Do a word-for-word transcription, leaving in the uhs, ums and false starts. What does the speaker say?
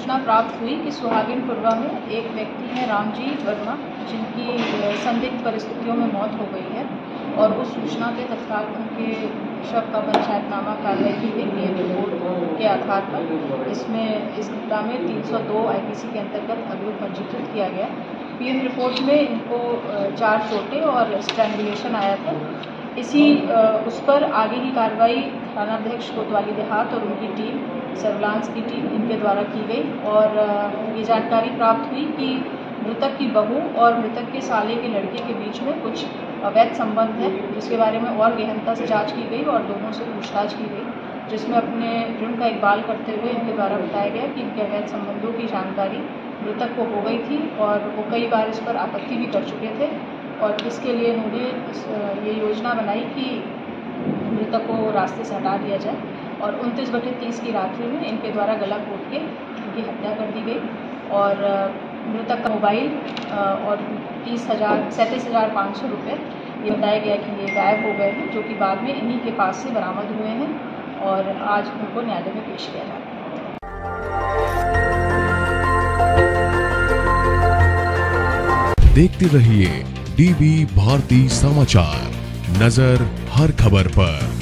सूचना प्राप्त हुई कि सुहागिनपुरवा में एक व्यक्ति हैं रामजी वर्मा, जिनकी संदिग्ध परिस्थितियों में मौत हो गई है और उस सूचना के तत्काल उनके शव का पंचायतनामा कार्रवाई की गई पी एम रिपोर्ट के आधार पर। इसमें इस घटना में तीन सौ दो आई पी सी के अंतर्गत अभियोग पंजीकृत किया गया। पी एम रिपोर्ट में इनको चार चोटें और स्ट्रैंगुलेशन आया था। इसी उस पर आगे की कार्रवाई थानाध्यक्ष कोतवाली देहात और उनकी टीम, सर्विलांस की टीम, इनके द्वारा की गई और ये जानकारी प्राप्त हुई कि मृतक की बहू और मृतक के साले के लड़के के बीच में कुछ अवैध संबंध है, जिसके बारे में और गहनता से जांच की गई और दोनों से पूछताछ की गई, जिसमें अपने ऋण का इकबाल करते हुए इनके द्वारा बताया गया कि इनके अवैध संबंधों की जानकारी मृतक को हो गई थी और वो कई बार इस पर आपत्ति भी कर चुके थे और इसके लिए उन्होंने ये योजना बनाई कि मृतक को रास्ते से हटा दिया जाए और उनतीस बटे तीस की रात्रि में इनके द्वारा गला घोट के इनकी हत्या कर दी गई और मृतक का मोबाइल और तीस हज़ार सैंतीस हज़ार पाँच सौ रुपये ये बताया गया कि ये गायब हो गए हैं, जो कि बाद में इन्हीं के पास से बरामद हुए हैं और आज उनको न्यायालय में पेश किया जाएगा। देखते रहिए डी बी भारती समाचार, नजर हर खबर पर।